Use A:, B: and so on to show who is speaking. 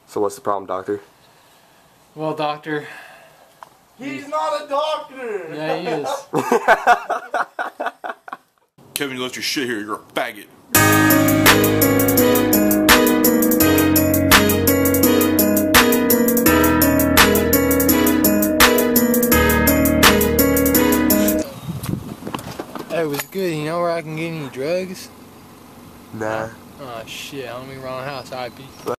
A: So what's the problem, doctor?
B: Well, doctor.
C: He's not a doctor!
B: Yeah, he is.
D: Kevin, you left your shit here. You're a faggot.
B: Hey, it was good. You know where I can get any drugs?
A: Nah.
B: Oh shit, I'm in the wrong house. Alright, peace.